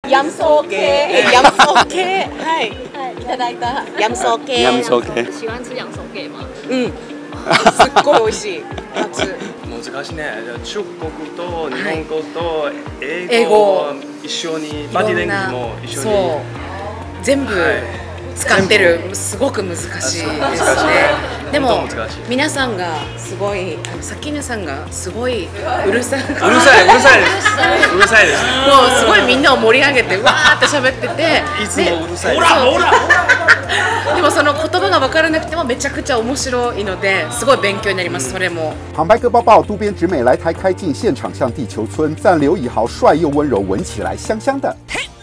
염소系，염소系，はいいただいた염소系。 ヤムソ系。 喜欢吃洋手给吗？ すっごい美味しい。 難しいね。中国と日本語と英語を一緒にバディレングジも一緒に。 全部使ってる。すごく難しいですね。でも皆さんがすごいサキヌさんがすごいうるさい。うるさいです。もうすごいみんなを盛り上げてわーって喋ってて。 いつもうるさい。 でもその言葉が分からなくてもめちゃくちゃ面白いのですごい勉強になります。それも。 旁白哥抱抱，渡边直美来台开镜，现场向地球村赞刘以豪帅又温柔，闻起来香香的。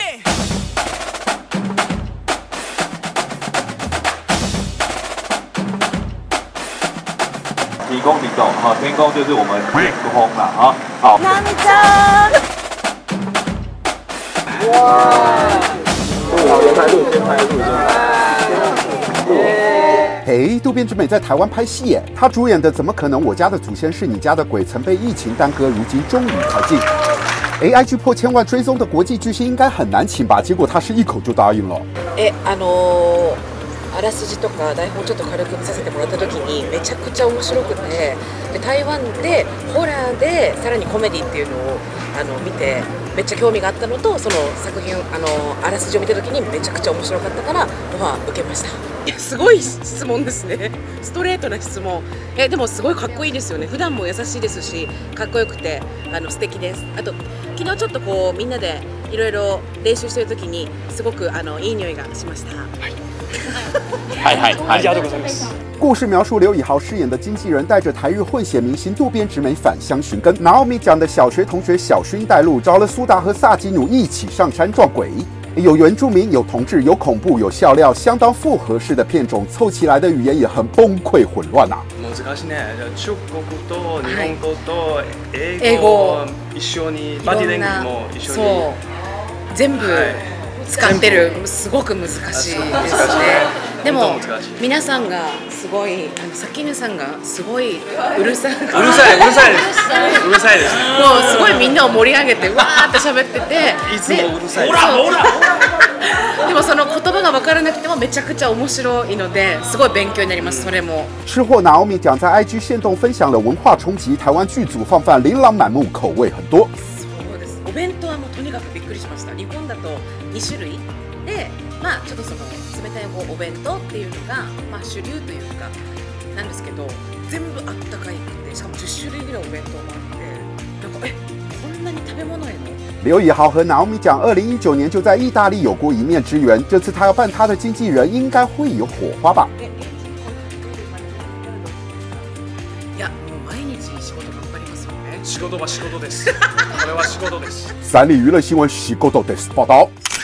提供哈，天空就是我们天空了啊，好。 ナミちゃん。 哇！好，先拍录，先拍录， 嘿，渡边直美在台湾拍戏耶，她主演的《怎么可能我家的祖先是你家的鬼》曾被疫情耽搁，如今终于开镜。IG 破1000万追踪的国际巨星应该很难请吧？结果她是一口就答应了。 あらすじとか台本ちょっと軽く見させてもらった時にめちゃくちゃ面白くて、で台湾でホラーでさらにコメディっていうのを見てめっちゃ興味があったのと、その作品あらすじを見た時にめちゃくちゃ面白かったからオファー受けました。いやすごい質問ですね。ストレートな質問。でもすごいかっこいいですよね。普段も優しいですしかっこよくて素敵です。あと昨日ちょっとこうみんなでいろいろ練習してる時にすごくいい匂いがしました。 ありがとうございます。 故事描述刘以豪饰演的经纪人带着台日混血明星渡边直美返乡寻根，Naomi讲的小学同学小薰带路，找了苏达和萨基努一起上山撞鬼。有原住民，有同志，有恐怖，有笑料，相当复合式的片种，凑起来的语言也很崩溃混乱啊。 難しいね。中国と日本語と英語を一緒にバディレングジも一緒に。 全部使ってる。すごく難しいですね。でも皆さんがすごいサキヌさんがすごいうるさい。もうすごいみんなを盛り上げてわーって喋ってて。 いつもうるさい。 でもその言葉が分からなくてもめちゃくちゃ面白いのですごい勉強になります。それも。 吃货Naomi讲在 IG 限動分享了文化衝擊，台湾劇組放飯琳琅滿目，口味很多。 そうです。お弁当はもうとにかくびっくりしました。日本だと2種類で、まあちょっとその冷たいお弁当っていうのがまあ主流というかなんですけど、全部あったかいくて、しかも10種類ぐらいお弁当もあって、なんかこんなに食べ物への。 刘以豪和Naomi讲，2019年就在意大利有过一面之缘，这次他要扮他的经纪人，应该会有火花吧？ いや、もう毎日仕事頑張りますよね。 仕事は仕事です。これは仕事です。 三立娱乐新闻，喜狗豆です报道。